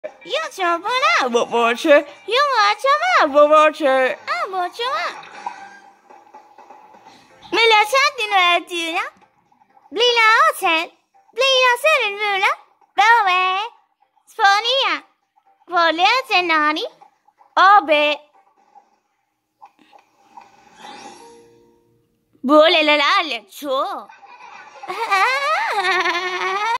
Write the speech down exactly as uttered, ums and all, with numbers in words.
Io c'ho una voce, io faccio una voce, ah, voce, ma... Me la senti nella tira? Blina hotel, blina serin vula, dove? Sponia, voglio cenani, obe. Vuole la laglia, ciò.